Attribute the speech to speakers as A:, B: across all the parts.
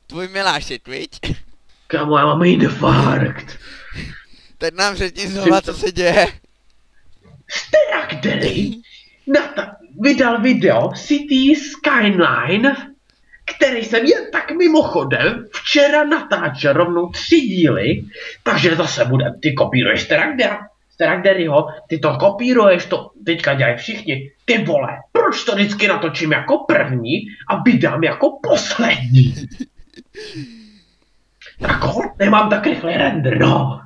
A: tvůj milášek, viď?
B: Kámo, já mám infarkt.
A: Tak nám řekni znova, co se děje.
B: Sterak Derry vydal video City Skyline, který jsem jen tak mimochodem včera natáčel rovnou 3 díly, takže zase budem, ty kopíruješ Sterak Derryho, ty to kopíruješ, to teďka dělají všichni, ty vole, proč to vždycky natočím jako první a vydám jako poslední? Tak nemám tak rychle render, no.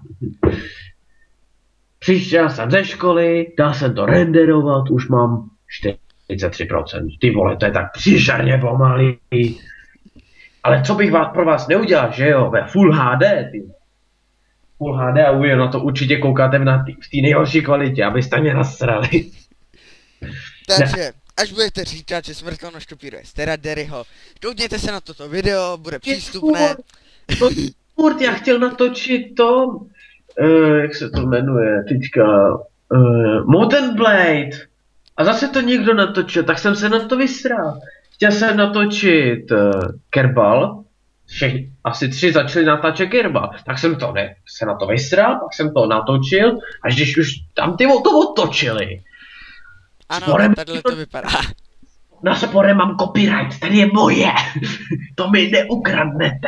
B: Přišel jsem ze školy, dal jsem to renderovat, už mám 43%. Ty vole, to je tak příšerně pomalý. Ale co bych pro vás neudělal, že jo, ve Full HD, ty. Full HD a vy na to určitě koukáte v té nejhorší kvalitě, abyste mě nasrali.
A: Takže, až budete říkat, že Smrtelnoš kopíruje Stera Derryho, koukněte se na toto video, bude přístupné.
B: Furt, já chtěl natočit to, jak se to jmenuje, teďka, Modern Blade. A zase to někdo natočil, tak jsem se na to vysral. Chtěl jsem natočit Kerbal, asi 3 začali natáčet Kerbal, tak jsem to se na to vysral, pak jsem to natočil, až když už tam ty to otočili.
A: Ano, takhle to vypadá.
B: Na sporem mám copyright, ten je moje, to mi neukradnete.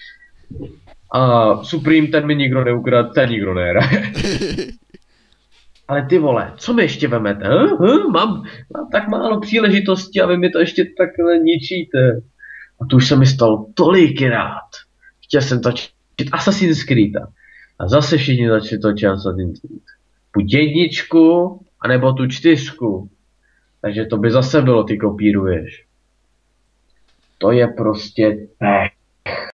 B: A Supreme ten mi nikdo neukradl, ten nikdo nehraje. Ale ty vole, co mi ještě vemete? Mám tak málo příležitostí a vy mi to ještě takhle ničíte. A to už se mi stalo tolikrát. Chtěl jsem točit Assassin's Creed. A zase všichni začali točit Assassin's Creed. Buď 1, anebo tu 4. Takže to by zase bylo, ty kopíruješ. To je prostě pech.